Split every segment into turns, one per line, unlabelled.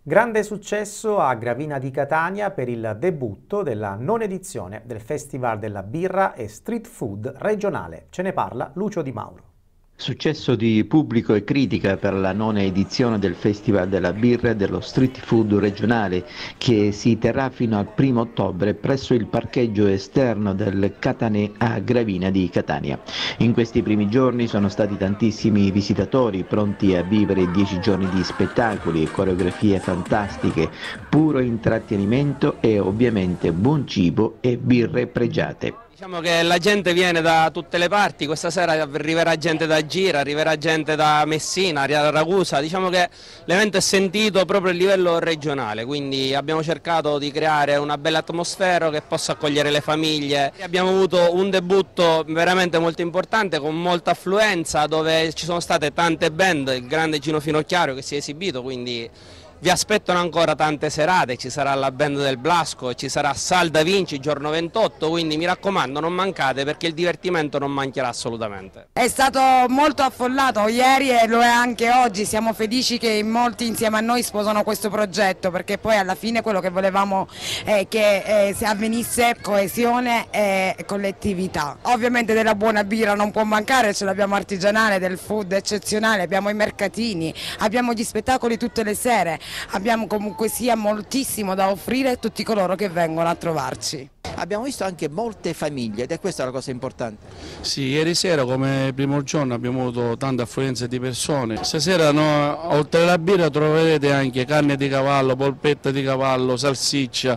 Grande successo a Gravina di Catania per il debutto della nona edizione del Festival della Birra e Street Food regionale. Ce ne parla Lucio Di Mauro.
Successo di pubblico e critica per la nona edizione del Festival della Birra e dello Street Food regionale che si terrà fino al 1° ottobre presso il parcheggio esterno del Catanè a Gravina di Catania. In questi primi giorni sono stati tantissimi visitatori pronti a vivere 10 giorni di spettacoli e coreografie fantastiche, puro intrattenimento e ovviamente buon cibo e birre pregiate.
Diciamo che la gente viene da tutte le parti, questa sera arriverà gente da Gira, arriverà gente da Messina, da Ragusa, diciamo che l'evento è sentito proprio a livello regionale, quindi abbiamo cercato di creare una bella atmosfera che possa accogliere le famiglie. Abbiamo avuto un debutto veramente molto importante con molta affluenza dove ci sono state tante band, il grande Gino Finocchiario che si è esibito, quindi vi aspettano ancora tante serate, ci sarà la band del Blasco, ci sarà Sal Da Vinci giorno 28, quindi mi raccomando non mancate perché il divertimento non mancherà assolutamente.
È stato molto affollato ieri e lo è anche oggi, siamo felici che in molti insieme a noi sposano questo progetto perché poi alla fine quello che volevamo è che avvenisse coesione e collettività. Ovviamente della buona birra non può mancare, ce l'abbiamo artigianale, del food eccezionale, abbiamo i mercatini, abbiamo gli spettacoli tutte le sere. Abbiamo comunque sia moltissimo da offrire a tutti coloro che vengono a trovarci.
Abbiamo visto anche molte famiglie ed è questa la cosa importante.
Sì, ieri sera come primo giorno abbiamo avuto tante affluenze di persone. Stasera oltre alla birra troverete anche carne di cavallo, polpetta di cavallo, salsiccia,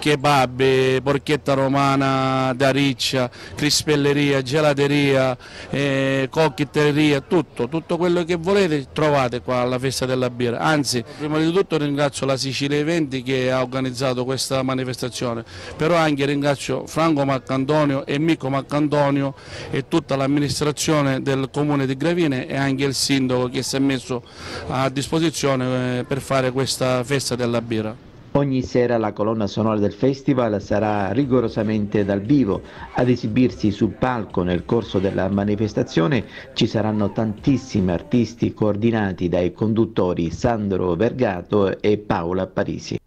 kebab, porchetta romana da riccia, crispelleria, gelateria, cocktailleria, tutto quello che volete trovate qua alla festa della birra. Anzi, prima di tutto ringrazio la Sicilia Eventi che ha organizzato questa manifestazione, però anche ringrazio Franco Marcantonio e Mico Marcantonio e tutta l'amministrazione del comune di Gravina e anche il sindaco che si è messo a disposizione per fare questa festa della birra.
Ogni sera la colonna sonora del festival sarà rigorosamente dal vivo. Ad esibirsi sul palco nel corso della manifestazione ci saranno tantissimi artisti coordinati dai conduttori Sandro Vergato e Paola Parisi.